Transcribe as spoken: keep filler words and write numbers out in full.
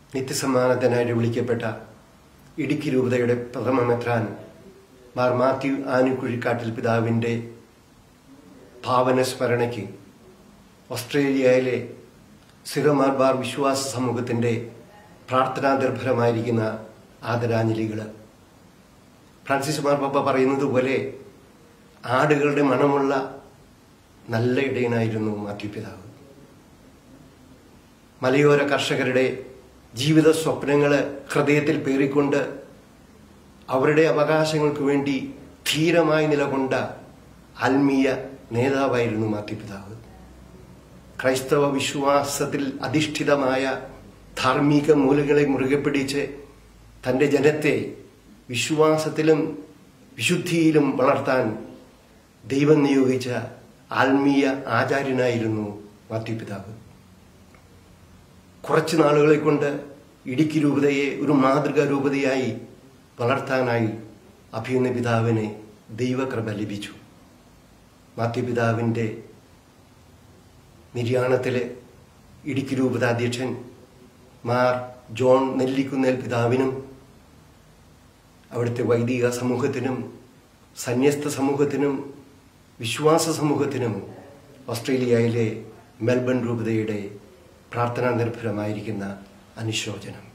നിത്യസമ്മാനത്തിനായി വിളിക്കപ്പെട്ട ഇടുക്കി രൂപതയുടെ പ്രഥമ മെത്രാൻ മാർ മാത്യു ആനിക്കുഴിക്കാട്ടിൽ പിതാവിൻ്റെ ഭാവന സ്മരണയ്ക്ക് ഓസ്ട്രേലിയയിലെ സിറോ മലബാർ വിശ്വാസ സമൂഹത്തിൻ്റെ പ്രാർത്ഥനാ നിർഭരമായിരിക്കുന്ന ആദരാഞ്ജലികൾ. ഫ്രാൻസിസ് മാർപ്പാപ്പ പറയുന്നത് പോലെ ആടുകളുടെ മണമുള്ള നല്ല ഇടയനായിരുന്നു മാത്യു പിതാവ്. മലയോര കർഷകരുടെ ജീവിത സ്വപ്നങ്ങൾ ഹൃദയത്തിൽ പേറിക്കൊണ്ട് അവരുടെ അവകാശങ്ങൾക്ക് വേണ്ടി ധീരമായി നിലകൊണ്ട ആത്മീയ നേതാവായിരുന്നു മാത്യു പിതാവ്. ക്രൈസ്തവ വിശ്വാസത്തിൽ അധിഷ്ഠിതമായ ധാർമ്മിക മൂല്യങ്ങളെ മുറുകെ പിടിച്ച് തൻ്റെ ജനത്തെ വിശ്വാസത്തിലും വിശുദ്ധിയിലും വളർത്താൻ ദൈവം നിയോഗിച്ച ആത്മീയ ആചാര്യനായിരുന്നു മാത്യു പിതാവ്. കുറച്ചു നാളുകളെ കൊണ്ട് ഇടുക്കി രൂപതയെ ഒരു മാതൃകാ രൂപതയായി വളർത്താനായി അഭിമന്യ പിതാവിന് ദൈവകൃപ ലഭിച്ചു. മാത്യു പിതാവിൻ്റെ നിര്യാണത്തിലെ ഇടുക്കി രൂപത അധ്യക്ഷൻ മാർ ജോൺ നെല്ലിക്കുന്നേൽ പിതാവിനും അവിടുത്തെ വൈദിക സമൂഹത്തിനും സന്യസ്ത സമൂഹത്തിനും വിശ്വാസ സമൂഹത്തിനും ഓസ്ട്രേലിയയിലെ മെൽബൺ രൂപതയുടെ പ്രാർത്ഥനാ നിർഭരമായിരിക്കുന്ന അനുശോചനം.